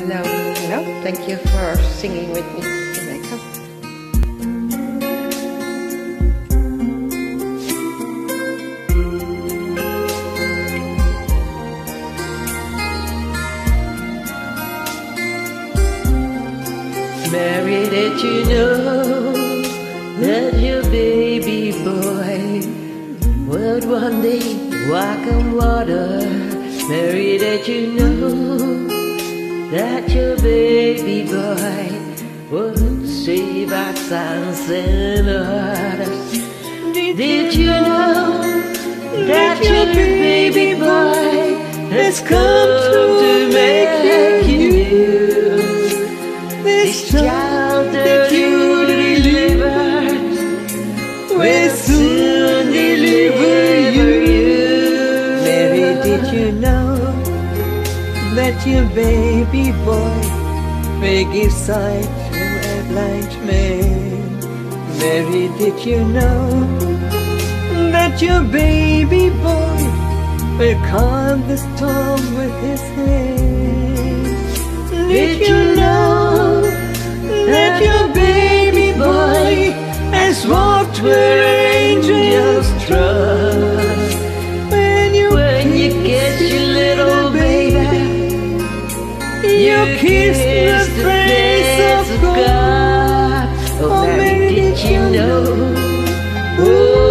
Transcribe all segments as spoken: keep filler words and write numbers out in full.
hello, hello. Thank you for singing with me. Here I come. Mary, did you know that your baby boy would one day walk on water? Mary, did you know that your baby boy would save our sons and daughters? Did you know that your baby boy has come to make you new? This child that you delivered will soon deliver you. Mary, did you know that your baby boy may give sight to a blind man? Mary, did you know that your baby boy will calm the storm with his hand? Did you know that your baby boy has walked where angels trust? When you, When you kiss your little baby, you kiss the face of God. Oh, Mary, did you know? Oh,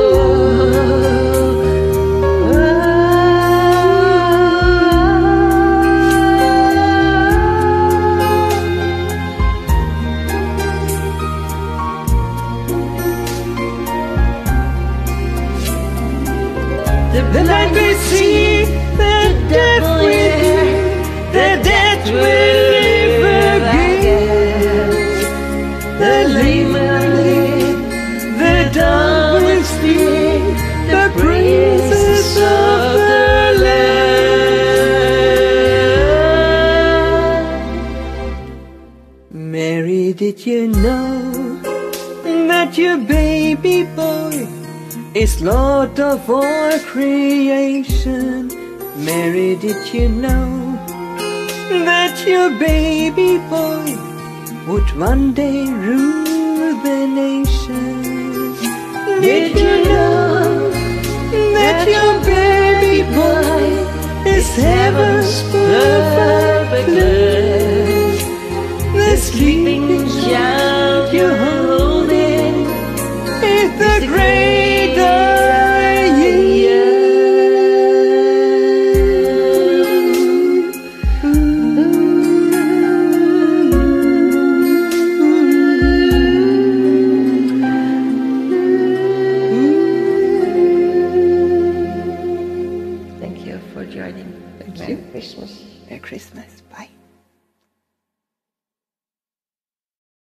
The night we see the death will hear, the death will live again. The lame will live, the dumb will speak the praises of the Lamb. Mary, did you know that your baby boy is Lord of all creation? Mary, did you know that your baby boy would one day rule the nation? Did you know that your baby boy is heaven's perfect Lamb? The sleeping child you're holding is the great thank you for joining. Thank Merry you. Christmas. Merry Christmas. Bye.